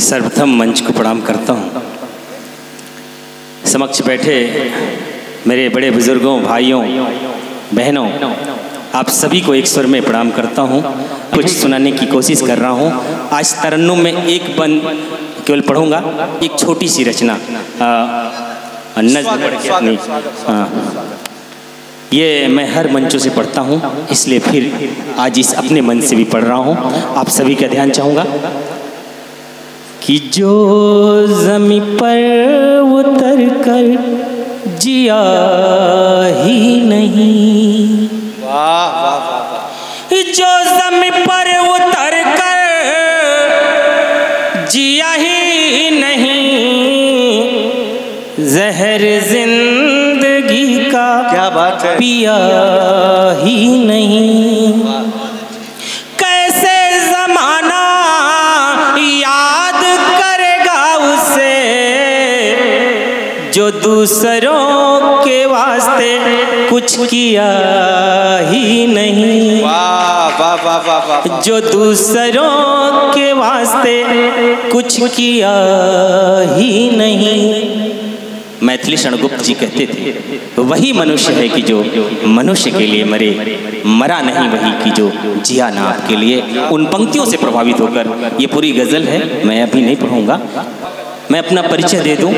सर्वप्रथम मंच को प्रणाम करता हूँ। समक्ष बैठे मेरे बड़े बुजुर्गों, भाइयों, बहनों, आप सभी को एक स्वर में प्रणाम करता हूँ। कुछ सुनाने की कोशिश कर रहा हूँ। आज तरन्नुम में एक बंद केवल पढ़ूंगा, एक छोटी सी रचना ये मैं हर मंचों से पढ़ता हूँ, इसलिए फिर आज इस अपने मन से भी पढ़ रहा हूँ। आप सभी का ध्यान चाहूँगा कि जो ज़मीं पर उतर कर जिया ही नहीं, वाह वाह वाह, जो ज़मीं पर उतर कर जिया ही नहीं, ज़हर जिंदगी का क्या बात है, पिया ही नहीं। कैसे ज़माना याद करेगा उसे जो दूसरों के वास्ते कुछ किया ही नहीं। वाह वाह वाह वाह वाह, जो दूसरों के वास्ते कुछ किया ही नहीं। मैथिली शरणगुप्त जी कहते थे, वही मनुष्य है कि जो मनुष्य के लिए मरे, मरा नहीं वही कि जो जिया ना आपके लिए। उन पंक्तियों से प्रभावित होकर ये पूरी गज़ल है, मैं अभी नहीं पढ़ूंगा। मैं अपना परिचय दे दूं।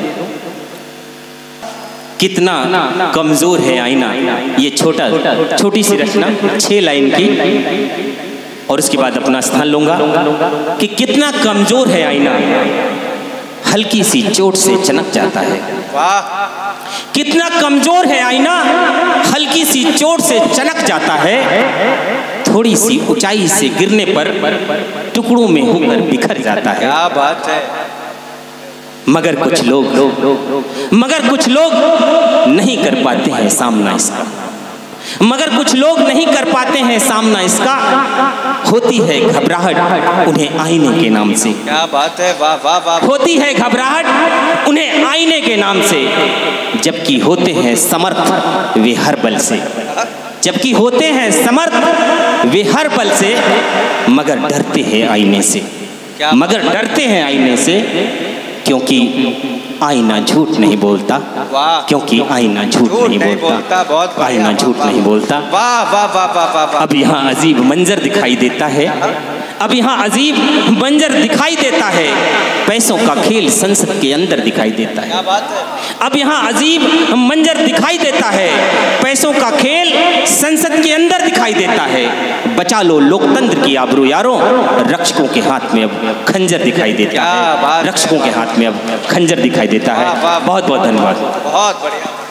कितना कमज़ोर है आईना, ये छोटी सी रचना 6 लाइन की, और उसके बाद अपना स्थान लूंगा कि कितना कमज़ोर है आईना, हल्की सी चोट से चनक जाता है। वाह, कितना कमजोर है आईना, हल्की सी चोट से चनक जाता है। थोड़ी सी ऊंचाई से गिरने पर टुकड़ों में होकर बिखर जाता है। क्या बात है। मगर कुछ लोग नहीं कर पाते हैं सामना इसका, मगर कुछ लोग नहीं कर पाते हैं सामना इसका। होती है घबराहट उन्हें आईने के नाम से। क्या बात है, वाह वाह वाह। होती है घबराहट उन्हें आईने के नाम से, जबकि होते हैं समर्थ वे हर बल से। जबकि होते हैं समर्थ वे हर बल से, मगर डरते हैं आईने से। मगर डरते हैं आईने से, क्योंकि आईना झूठ नहीं बोलता। क्योंकि आईना झूठ नहीं बोलता। बहुत आईना झूठ नहीं बोलता। वाह वाह वाह वाह वाह। अब यहाँ अजीब मंजर दिखाई देता है, अब यहाँ अजीब मंजर दिखाई देता है। पैसों का खेल संसद के अंदर दिखाई देता है। क्या बात है। अब यहाँ अजीब मंजर दिखाई देता है, पैसों का खेल संसद के अंदर दिखाई देता है। बचा लो लोकतंत्र की आबरू यारों, रक्षकों के हाथ में अब खंजर दिखाई देता है। रक्षकों के हाथ में अब खंजर दिखाई देता है। बहुत बहुत धन्यवाद। बहुत बढ़िया।